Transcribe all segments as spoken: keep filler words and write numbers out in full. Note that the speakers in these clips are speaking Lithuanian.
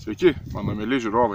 Sveiki, mano mėly žiūrovai.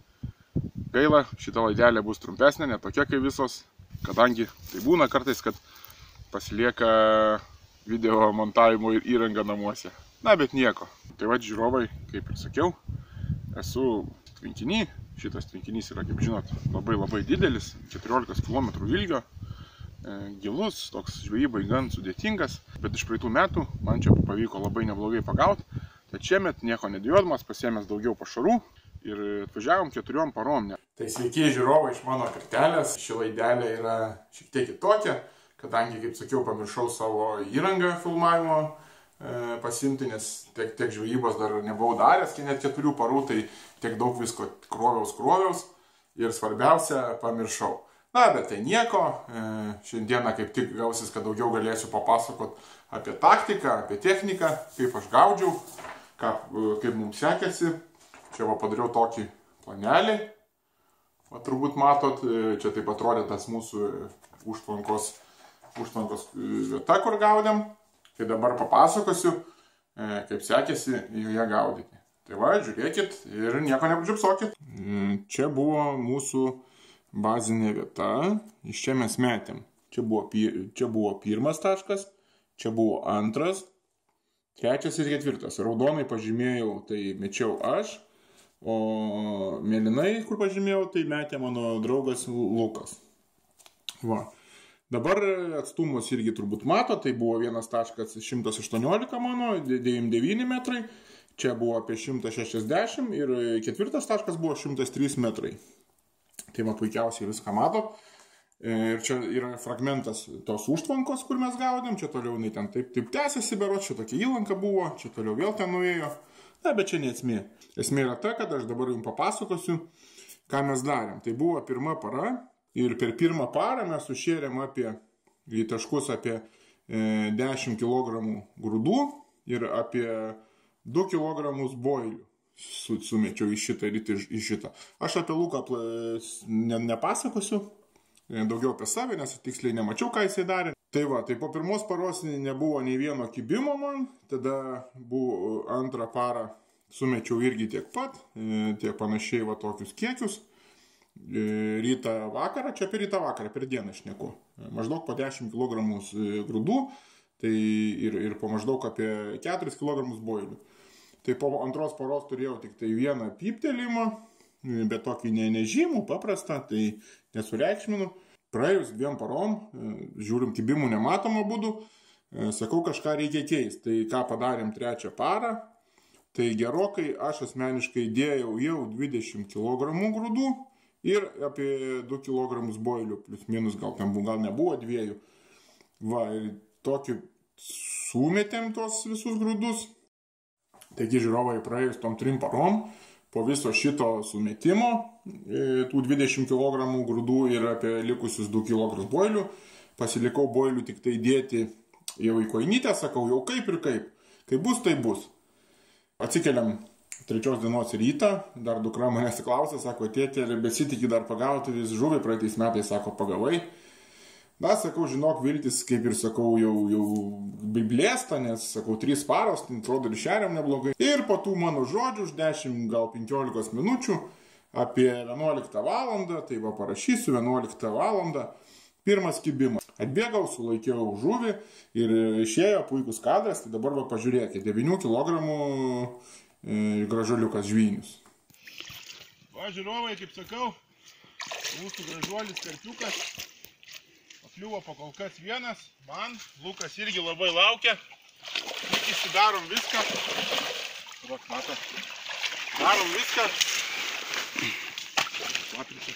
Gaila, šita laidelė bus trumpesnė, ne tokia kaip visos, kadangi tai būna kartais, kad pasilieka video montavimo ir įranga namuose. Na, bet nieko. Tai va, žiūrovai, kaip ir sakiau, esu tvenkiny. Šitas tvenkinys yra, kaip žinot, labai labai didelis, keturiolikos kilometrų ilgio, gilus, toks žvejybai gan sudėtingas, bet iš praeitų metų man čia pavyko labai neblogai pagauti. Tad šiemet nieko nedėjodamas, pasiėmęs daugiau pašarų ir atvažiavom keturiom parom. Tai sveiki žiūrovai iš mano kartelės. Ši laidelė yra šiek tiek kitokia, kadangi, kaip sakiau, pamiršau savo įrangą filmavimo e, pasimti, nes tiek, tiek žvejybos dar nebuvau daręs, kai net keturių parų, tai tiek daug visko kroviaus kroviaus ir svarbiausia, pamiršau. Na, bet tai nieko. E, šiandieną kaip tik gausis, kad daugiau galėsiu papasakot apie taktiką, apie techniką, kaip aš gaudžiau. Ką, kaip mums sekėsi. Čia va padariau tokį planelį. Va turbūt matot, čia taip atrodė tas mūsų užtvankos, užtvankos vieta, kur gaudėm. Tai dabar papasakosiu, kaip sekėsi joje gaudyti. Tai va, žiūrėkit ir nieko nepridžiupsokit. Čia buvo mūsų bazinė vieta. Iš čia mes metėm. Čia buvo, čia buvo pirmas taškas, čia buvo antras. Trečias ir ketvirtas. Raudonai pažymėjau, tai mečiau aš, o mėlynai, kur pažymėjau, tai metė mano draugas Lukas. Va. Dabar atstumus irgi turbūt mato, tai buvo vienas taškas šimtas aštuoniolika mano, devyniasdešimt devyni metrai, čia buvo apie šimtas šešiasdešimt ir ketvirtas taškas buvo šimtas trys metrai. Tai va puikiausiai viską mato. Ir čia yra fragmentas tos užtvankos, kur mes gaudėm, čia toliau jinai ten taip, taip tęsiasi berods, čia tokia įlanka buvo, čia toliau vėl ten nuėjo. Na, bet čia ne esmė. Esmė yra ta, kad aš dabar jums papasakosiu, ką mes darėm. Tai buvo pirma para ir per pirmą parą mes sušėrėm apie, į taškus apie dešimt kilogramų grūdų ir apie du kilogramus boilių. Sumečiau į šitą ir į šitą. Aš apie Luką nepasakosiu. Daugiau apie save, nes tiksliai nemačiau, ką jisai darė. Tai va, tai po pirmos paros nebuvo nei vieno kibimo man, tada buvo antrą parą sumečiau irgi tiek pat, tiek panašiai va tokius kiekius. Rytą vakarą, čia per rytą vakarą, per dieną šneku. Maždaug po dešimt kilogramų grūdų, tai ir, ir po maždaug apie keturis kilogramus boilių. Tai po antros paros turėjau tik tai vieną pyptelimą, bet tokį ne, nežymų, paprastą, tai nesureikšminu. Praėjus dviem parom, žiūrim, kibimų nematom abudu, sakau, kažką reikia keisti. Tai ką padarėm trečią parą, tai gerokai aš asmeniškai dėjau jau dvidešimt kilogramų grūdų ir apie du kilogramus boilių, plus minus, gal ten gal nebuvo dviejų. Va, ir tokį sumetėm tos visus grūdus. Taigi, žiūrovai, praėjus tom trim parom, po viso šito sumetimo, tų dvidešimt kilogramų grūdų ir apie likusius du kilogramus boilių, pasilikau boilių tik tai dėti jau į koinytę, sakau, jau kaip ir kaip. Kaip bus, tai bus. Atsikeliam trečios dienos rytą, dar dukra manęs klausė, sako, tėtė, besitiki dar pagauti vis žuvį, praeitais metais, sako, pagavai. Na, sakau, žinok, viltis, kaip ir sakau, jau, jau blėsta, nes, sakau, trys paros, tai atrodo ir šeriam neblogai. Ir po tų mano žodžių, už dešimt, gal penkiolikos minučių, apie vienuoliktą valandą, tai va parašysiu, vienuoliktą valandą, pirmas kibimas. Atbėgau, sulaikiau žuvį ir išėjo puikus kadras, tai dabar va pažiūrėkite, devynių kilogramų e, gražuoliukas žvynius. Va, žiūrovai, kaip sakau, mūsų gražuolis karpiukas. Kliuvo pakol kas vienas, man, Lukas irgi labai laukia. Tikisi darom viską. Vat, mato. Darom viską. Matrite.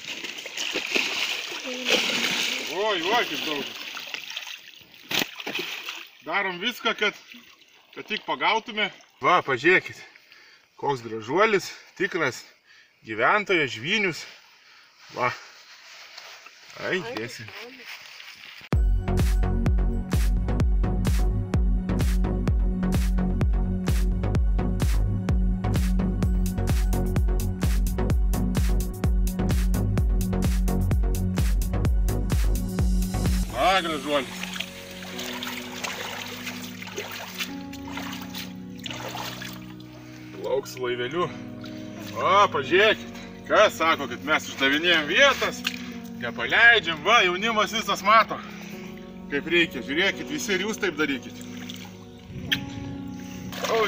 Oi, oi, kaip daug. Darom viską, kad, kad tik pagautume. Va, pažiūrėkit, koks gražuolis, tikras gyventojas, žvynius. Va. Ai, dėsi. Gražuolis. Lauks laiveliu. O, pažiūrėkit, kas sako, kad mes uždavinėjom vietas, nepaleidžiam, va, jaunimas visas mato, kaip reikia, žiūrėkit, visi ir jūs taip darykit. Oi.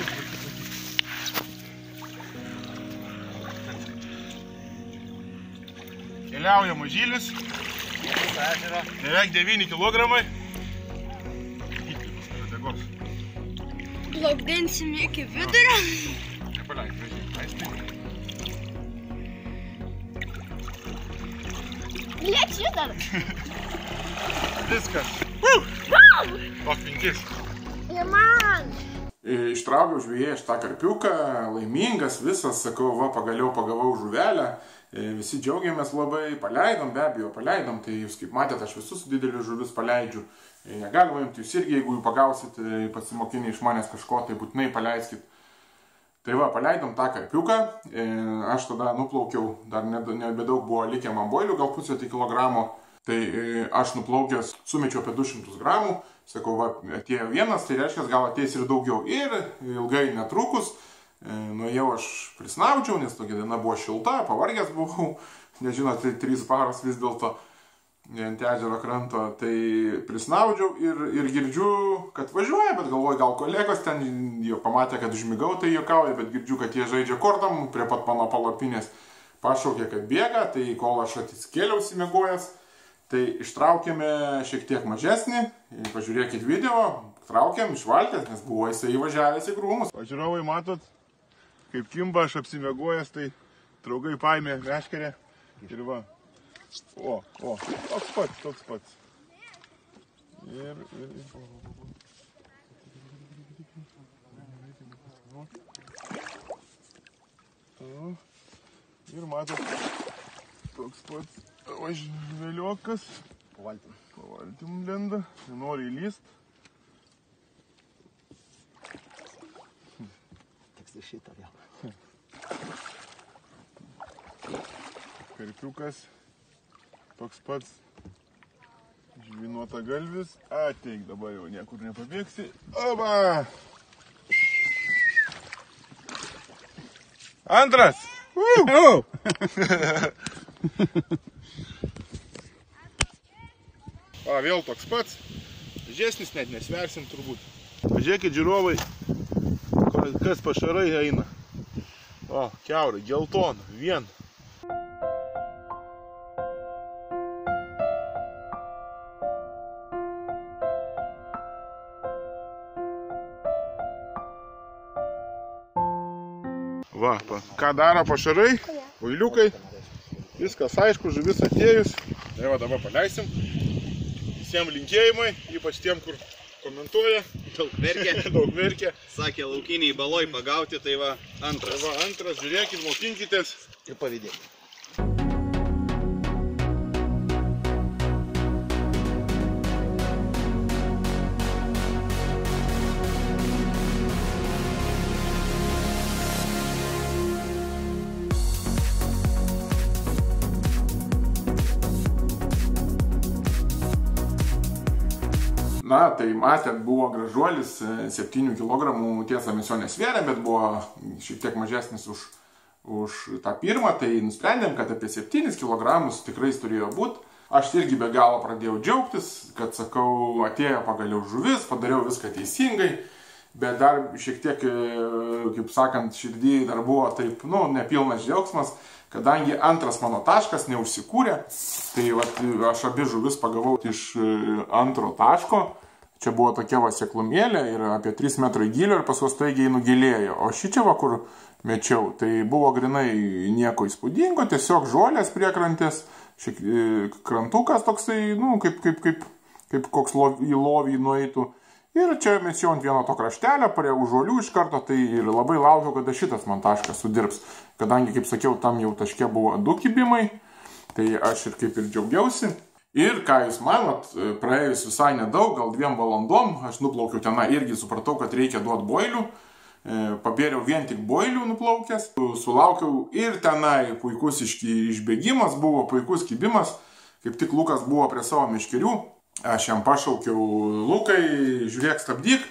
Keliauja mažylis, beveik devyni kilogramai. Plaukdinsim iki vidurio. Nepaleid, važiai, Lieks judam. Viskas. O, penkis. Ir man. Ištraukiau žvejai iš tą karpiuką, laimingas visas, sakau, va, pagaliau pagavau žuvelę. Visi džiaugiamės labai, paleidom, be abejo, paleidom, tai jūs kaip matėte, aš visus didelius žuvis paleidžiu. Negalima imti, jūs irgi, jeigu jūs pagausit pasimokinį iš manęs kažko, tai būtinai paleiskit. Tai va, paleidom tą karpiuką, aš tada nuplaukiau, dar nebedaug buvo likę man boilių, gal pusę kilogramo, tai aš nuplaukęs sumečiau apie du šimtus gramų, sakau, va, atėjo vienas, tai reiškia, gal ateis ir daugiau. Ir ilgai netrukus, nuėjau aš prisnaudžiau, nes tokia diena buvo šilta, pavargęs buvau, nežinot, tai trys paros vis dėlto ant ežero kranto, tai prisnaudžiau ir, ir girdžiu, kad važiuoja, bet galvoju, gal kolegos ten jau pamatė, kad užmigau, tai juokauja, bet girdžiu, kad jie žaidžia kortom prie pat mano palapinės, pašaukė, kad bėga, tai kol aš atsikėliau įsimegojęs, tai ištraukėme šiek tiek mažesnį, pažiūrėkit video, traukiam iš valties, nes buvo jisai įvažiavęs į krūmus. Pažiūrovai, matot, kaip kimba aš apsimegojęs, tai draugai paėmė meškerę ir va. O, o, toks pats, toks pats. Ir, ir, ir. O, ir matot, toks pats, o, žveliokas. Pavaltim. Pavaltim lenda, nenori įlyst. Teks ir šitą vėl. Karpiukas. Toks pats žvynuota galvis. Ateik, dabar jau niekur nepabėgsi. Oba! Antras! Uh! O, vėl toks pats. Žesnis net nesversim turbūt. Pažiūrėkit, žiūrovai, kas pašarai eina. O, kiaurai, geltona, vien. Va, pa, ką daro pašarai, vailiukai, viskas aišku, žuvis atėjus. Tai va, dabar paleisim. Visiems linkėjimai, ypač tiem, kur komentuoja. Daug verkė. Daug verkė. Sakė, laukiniai baloj pagauti, tai va, antras. Tai va, antras, žiūrėkit, mokinkitės. Ir pavydėkit. Na, tai matėt, buvo gražuolis, septynių kilogramų, tiesa, mes jo nesvėrė, bet buvo šiek tiek mažesnis už, už tą pirmą, tai nusprendėm, kad apie septynis kilogramus tikrai turėjo būti. Aš irgi be galo pradėjau džiaugtis, kad, sakau, atėjo pagaliau žuvis, padariau viską teisingai, bet dar šiek tiek, kaip sakant, širdį dar buvo taip, nu, nepilnas džiaugsmas, kadangi antras mano taškas neužsikūrė, tai vat, aš abi žuvis pagavau iš antro taško. Čia buvo tokia va seklumėlė ir apie trys metrai gylio ir paskui staigiai nugilėjo. O šį čia va, kur mečiau, tai buvo grinai nieko įspūdingo, tiesiog žolės priekrantės, šiek, krantukas toksai, nu, kaip, kaip, kaip, kaip koks lov, į lovį nueitų. Ir čia mečiau ant vieno to kraštelio, prie užuolių iš karto, tai ir labai laukiau, kada šitas man taškas sudirbs. Kadangi, kaip sakiau, tam jau taške buvo du kibimai, tai aš ir kaip ir džiaugiausi. Ir ką jūs manot, praėjus visai nedaug, gal dviem valandom, aš nuplaukiau tenai, irgi supratau, kad reikia duoti boilių. Pabėriau vien tik boilių nuplaukęs, sulaukiau ir tenai puikus išbėgimas, buvo puikus kibimas, kaip tik Lukas buvo prie savo meškerių. Aš jam pašaukiau, Lukai, žiūrėk, stabdyk,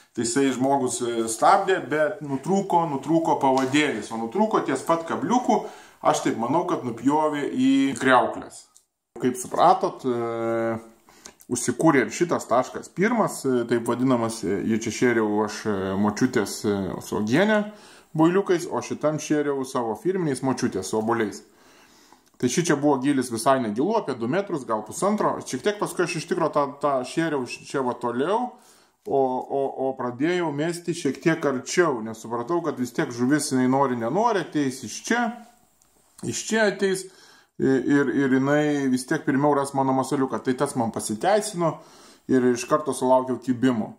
Tai jisai žmogus stabdė, bet nutrūko, nutrūko pavadėlis, o nutrūko ties pat kabliukų, aš taip manau, kad nupjovė į kriauklės. Kaip supratot, e, užsikūrė ir šitas taškas pirmas, e, taip vadinamas, jį čia šėriau aš močiutės su uogiene boiliukais, o šitam šėriau savo firminiais močiutės su obuoliais. Tai ši čia buvo gilis visai negilu, apie du metrus, gal pusantro, šiek tiek paskui aš iš tikro tą, tą šėriau čia va toliau, O, o, o pradėjau mesti šiek tiek arčiau, nes supratau, kad vis tiek žuvis jinai nori, nenori, ateis iš čia, iš čia ateis ir, ir jinai vis tiek pirmiau ras mano masaliuką. Tai tas man pasiteisino ir iš karto sulaukiau kibimo.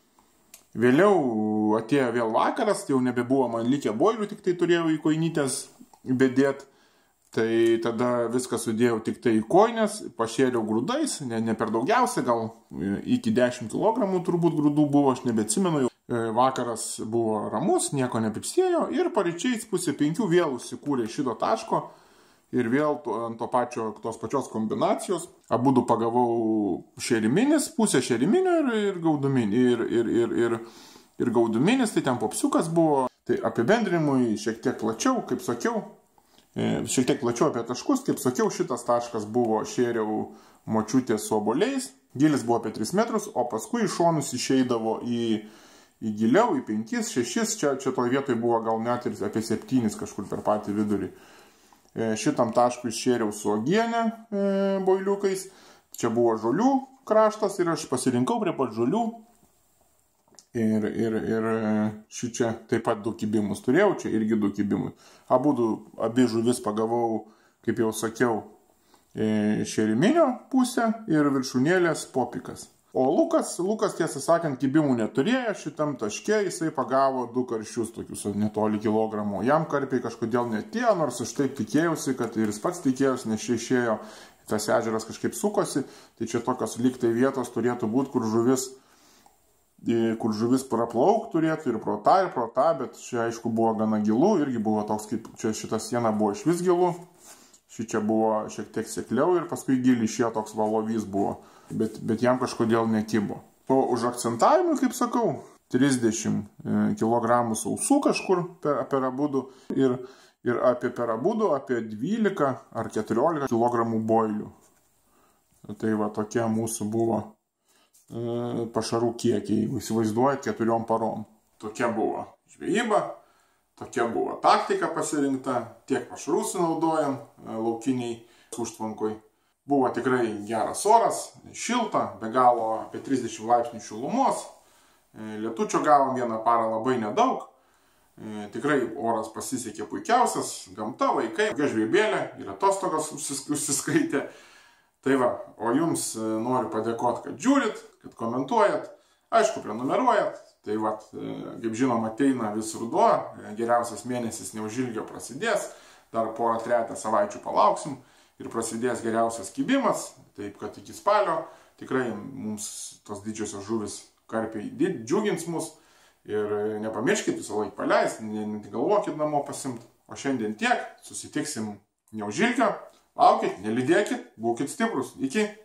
Vėliau atėjo vėl vakaras, jau nebebuvo man likę boilių, tik tai turėjau į koinytės bedėt. Tai tada viską sudėjau tik tai į koinės, pašėriau grūdais, ne, ne per daugiausia, gal iki dešimt kilogramų turbūt grūdų buvo, aš nebeatsimenu. Vakaras buvo ramus, nieko nepipsėjo ir paryčiais pusė penkių vėl užsikūrė šito taško ir vėl to, ant to pačio, tos pačios kombinacijos. Abudu pagavau šeriminis, pusė šeriminio ir, ir gauduminis. Ir, ir, ir, ir, ir gauduminis, tai ten popsiukas buvo. Tai apibendrinimui šiek tiek plačiau, kaip sakiau. Šiek tiek plačiau apie taškus, kaip sakiau, šitas taškas buvo šėriau močiutės su obuoliais, gilis buvo apie tris metrus, o paskui iš šonus išeidavo į, į giliau, į penkis, šešis, čia, čia toj vietoj buvo gal net ir apie septynis kažkur per patį vidurį. Šitam taškui šėriau su uogiene e, boiliukais, čia buvo žolių kraštas ir aš pasirinkau prie pat žolių. Ir, ir, ir šį čia taip pat du kibimus turėjau, čia irgi du kibimus. Abudu, abi žuvis pagavau, kaip jau sakiau, šeriminio pusę ir viršūnėlės popikas. O Lukas, Lukas tiesą sakant, kibimų neturėjo, šitam taške jisai pagavo du karšius, tokius netoli kilogramo. Jam karpiai kažkodėl netėjo, nors aš taip tikėjausi, kad ir jis pats tikėjausi, nes čia išėjo, tas ežeras kažkaip sukosi. Tai čia tokios lygtai vietos turėtų būti, kur žuvis kur žuvis praplauk turėtų ir pro tą, ir pro tą, bet čia aišku buvo gana gilu, irgi buvo toks, kaip čia šita siena buvo iš vis gilu, ši čia buvo šiek tiek sekliau ir paskui gilį šie toks valovys buvo, bet, bet jam kažkodėl nekibo. O už akcentavimui, kaip sakau, trisdešimt kilogramų sausų kažkur per, per abudu ir, ir apie per abudu apie dvylika ar keturiolika kilogramų boilių. Tai va tokie mūsų buvo pašarų kiekiai, jeigu įsivaizduojat, keturiom parom. Tokia buvo žvejyba, tokia buvo taktika pasirinkta, tiek pašarų sunaudojam laukiniai užtvankoj. Buvo tikrai geras oras, šilta, be galo apie trisdešimt laipsnių šilumos, lietučio gavom vieną parą labai nedaug, tikrai oras pasisekė puikiausias, gamta, vaikai, tokia žvejybėlė ir atostogas užsiskaitė. Tai va, o jums noriu padėkoti, kad žiūrit, kad komentuojat, aišku, prenumeruojat. Tai va, kaip žinom, ateina vis ruduo, geriausias mėnesis neužilgio prasidės, dar porą tretą savaičių palauksim ir prasidės geriausias kibimas, taip kad iki spalio tikrai mums tos didžiosios žuvis karpiai džiugins mus ir nepamirškit visą laiką paleist, negalvokit namo pasimt. O šiandien tiek, susitiksim neužilgio. Laukit, nelydėkit, būkit stiprus. Iki.